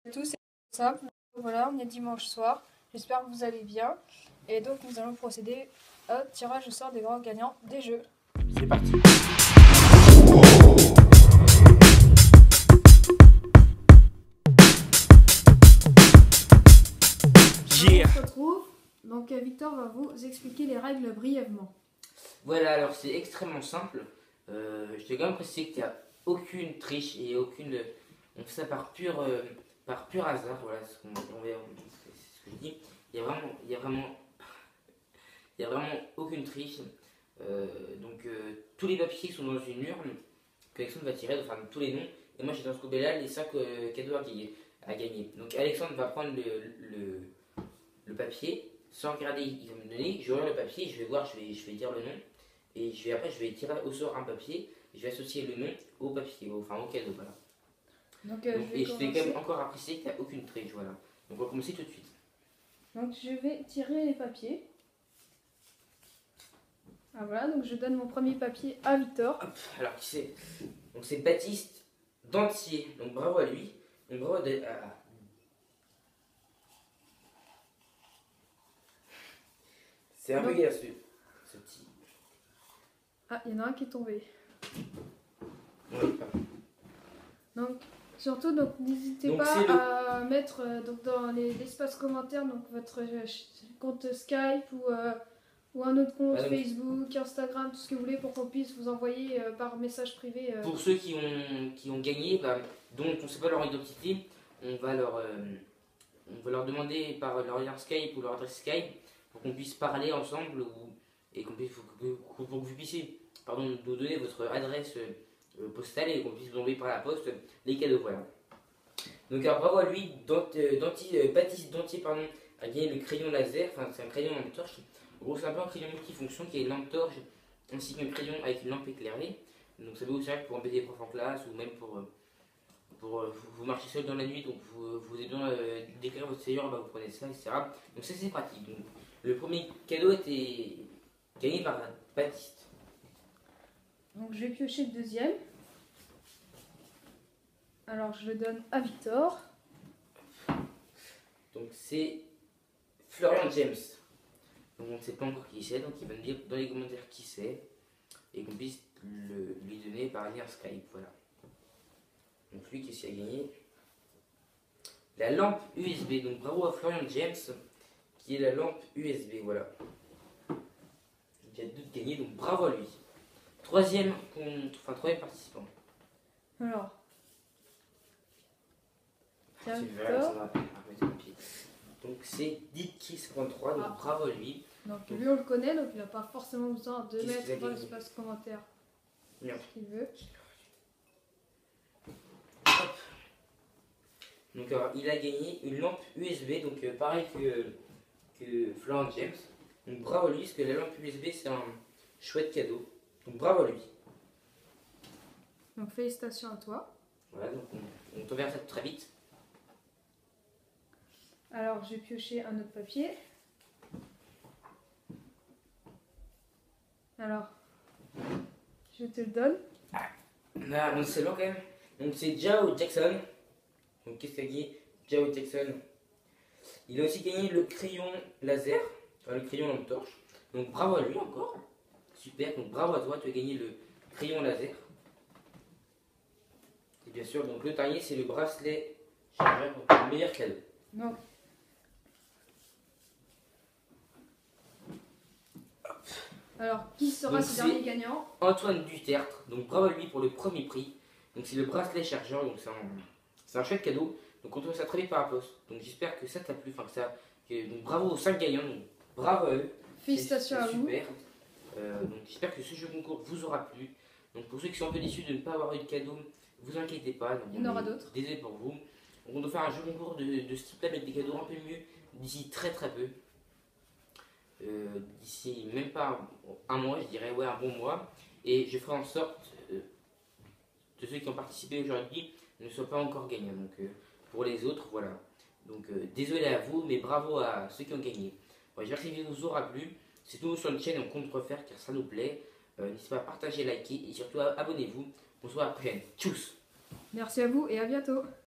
Tous, c'est simple. Voilà, on est dimanche soir. J'espère que vous allez bien. Et donc, nous allons procéder au tirage au sort des grands gagnants des jeux. C'est parti. On se retrouve. Donc, Victor va vous expliquer les règles brièvement. Voilà, alors c'est extrêmement simple. Je t'ai quand même précisé qu'il n'y a aucune triche et aucune. On fait ça par pur hasard. Voilà, c'est ce que je dis. Il y a vraiment aucune triche. Tous les papiers sont dans une urne que Alexandre va tirer, enfin tous les noms. Et moi j'ai dans ce gobelet-là les 5 cadeaux à gagner. Donc Alexandre va prendre le papier, sans regarder, il va me donner, je vais ouvrir le papier, je vais voir, je vais dire le nom, et après je vais tirer au sort un papier, et je vais associer le nom au papier, enfin au cadeau, voilà. Donc, Et je t'ai quand même encore apprécié qu'il n'y a aucune triche, voilà. Donc on va commencer tout de suite. Donc je vais tirer les papiers. Ah voilà, donc je donne mon premier papier à Victor. Hop, alors qui c'est? Donc c'est Baptiste Dentier, donc bravo à lui. Donc bravo à... C'est un peu gars ce petit. Ah, il y en a un qui est tombé. Oui, pardon. Donc, surtout, donc n'hésitez pas à mettre donc, dans l'espace commentaire donc, votre compte Skype ou un autre compte Facebook, Instagram, tout ce que vous voulez pour qu'on puisse vous envoyer par message privé. Pour ceux qui ont gagné, dont on ne sait pas leur identité, on va leur demander par leur lien Skype ou leur adresse Skype pour qu'on puisse parler ensemble et pour que vous puissiez nous donner votre adresse postale et qu'on puisse vous envoyer par la poste les cadeaux. Voilà. Donc alors bravo à lui, Baptiste Dentier a gagné le crayon laser, enfin c'est un crayon lampe torche. En gros c'est un peu un crayon multifonction qui est une lampe torche ainsi qu'un crayon avec une lampe éclairée. Donc ça peut vous servir pour embêter les profs en classe ou même pour vous marchez seul dans la nuit, donc vous avez besoin d'éclairer votre séjour, vous prenez ça, etc. Donc ça c'est pratique. Donc, le premier cadeau était gagné par Baptiste. Donc je vais piocher le deuxième. Alors je le donne à Victor. Donc c'est Florian James. Donc on ne sait pas encore qui c'est, donc il va nous dire dans les commentaires qui c'est et qu'on puisse lui donner par lien Skype. Voilà. Donc lui qui a gagné la lampe USB. Donc bravo à Florian James qui est la lampe USB. Voilà. Il y a deux de gagnés, donc bravo à lui. Troisième participant. Alors. Tiens, Victor. Donc c'est Dicky53, donc bravo à lui. Donc lui on le connaît, donc il n'a pas forcément besoin de mettre dans l'espace commentaire ce qu'il veut. Hop. Donc alors, il a gagné une lampe USB, donc pareil que Florent James. Donc bravo à lui, parce que la lampe USB c'est un chouette cadeau. Donc bravo à lui. Donc félicitations à toi. Voilà, donc on t'enverra ça très vite. Alors j'ai pioché un autre papier. Alors, je te le donne. Ah, c'est long quand même. Donc c'est Jao Jackson. Donc qu'est-ce qu'il a gagné? Jao Jackson. Il a aussi gagné le crayon laser, enfin le crayon lampe torche. Donc bravo à lui encore. Super, donc bravo à toi, tu as gagné le crayon laser. Et bien sûr, donc le dernier c'est le bracelet chargeur, donc le meilleur cadeau. Donc. Alors, qui sera ce dernier gagnant? Antoine Dutertre, donc bravo à lui pour le premier prix. Donc c'est le bracelet chargeur, donc c'est un chouette cadeau. Donc on trouve ça très vite par la poste. Donc j'espère que ça t'a plu, donc bravo aux 5 gagnants, donc bravo à eux. Félicitations à vous. Super. Donc j'espère que ce jeu concours vous aura plu. Donc pour ceux qui sont un peu déçus de ne pas avoir eu de cadeau, vous inquiétez pas. Donc, il y en aura d'autres. Désolé pour vous. Donc on doit faire un jeu concours de ce type-là avec des cadeaux un peu mieux d'ici très peu. D'ici même pas un mois, je dirais, ouais, un bon mois, et je ferai en sorte de ceux qui ont participé aujourd'hui ne soient pas encore gagnants. Donc pour les autres, voilà. Donc désolé à vous, mais bravo à ceux qui ont gagné. Ouais, j'espère que cette vidéo vous aura plu. C'est tout sur la chaîne, on compte refaire car ça nous plaît. N'hésitez pas à partager, liker et surtout abonnez-vous. On se voit à la prochaine. Tchuss. Merci à vous et à bientôt.